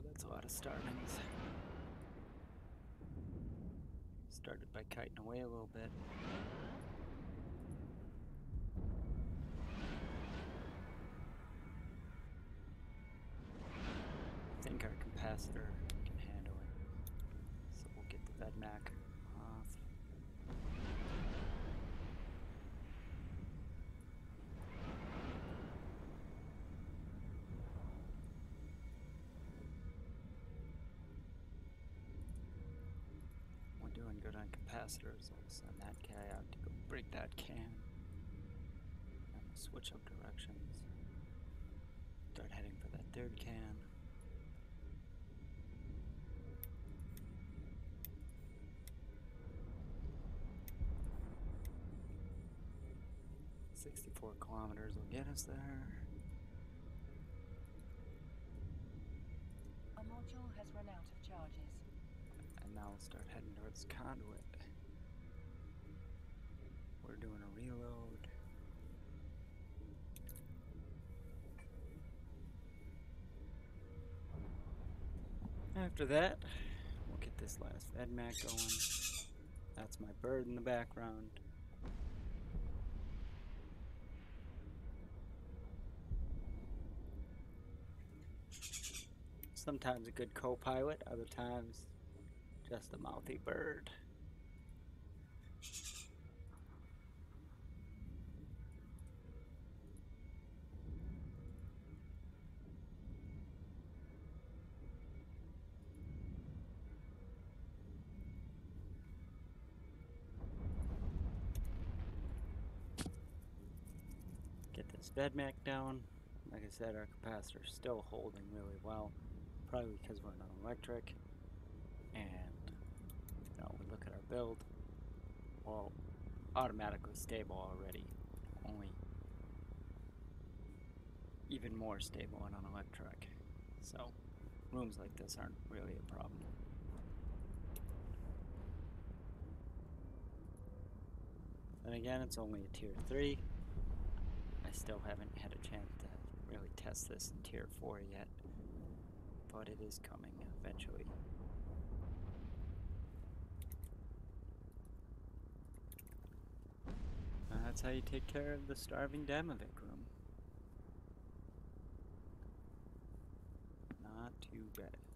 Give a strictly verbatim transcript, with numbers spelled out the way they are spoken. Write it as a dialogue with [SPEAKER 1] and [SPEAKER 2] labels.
[SPEAKER 1] That's a lot of starvings. Started by kiting away a little bit. I think our capacitor can handle it. So we'll get the Vedmak off. Doing good on capacitors. I'll send that guy out to go break that can. And we'll switch up directions. Start heading for that third can. sixty-four kilometers will get us there.
[SPEAKER 2] A module has run out of charges.
[SPEAKER 1] And now we'll start heading towards conduit. We're doing a reload. After that, we'll get this last Vedmak going. That's my bird in the background. Sometimes a good co-pilot, other times just a mouthy bird. Get this Vedmak down. Like I said, our capacitor's still holding really well. Probably because we're not electric. And you know, we look at our build. Well, automatically stable already. Only even more stable on an electric. So rooms like this aren't really a problem. And again, it's only a tier three. I still haven't had a chance to really test this in tier four yet, but it is coming eventually. And that's how you take care of the starving Damovic room. Not too bad.